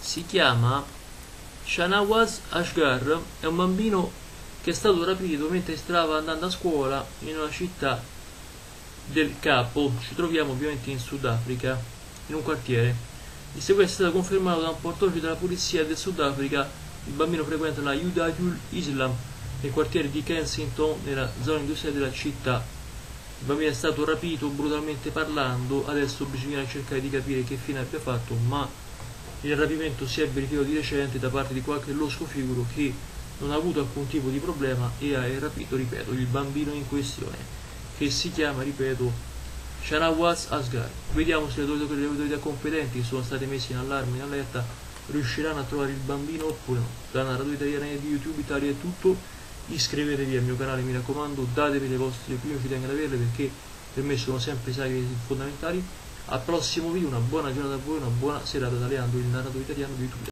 Si chiama Shanawaz Ashgar, è un bambino che è stato rapito mentre stava andando a scuola in una città del Capo. Ci troviamo ovviamente in Sudafrica, in un quartiere. Il sequestro è stato confermato da un portavoce della polizia del Sudafrica. Il bambino frequenta la Hudatul Islam nel quartiere di Kensington, nella zona industriale della città. Il bambino è stato rapito brutalmente parlando, adesso bisogna cercare di capire che fine abbia fatto, ma il rapimento si è verificato di recente da parte di qualche losco figuro che non ha avuto alcun tipo di problema e ha rapito, ripeto, il bambino in questione, che si chiama, ripeto, Shanawaz Asghar. Vediamo se le autorità competenti che sono state messe in allarme, in allerta, riusciranno a trovare il bambino oppure no. Da Narratori Italiani di YouTube Italia è tutto. Iscrivetevi al mio canale, mi raccomando, datevi le vostre opinioni, ci tengo ad averle perché per me sono sempre sacre fondamentali. Al prossimo video, una buona giornata a voi, una buona serata da Leandro, il narratore italiano di YouTube.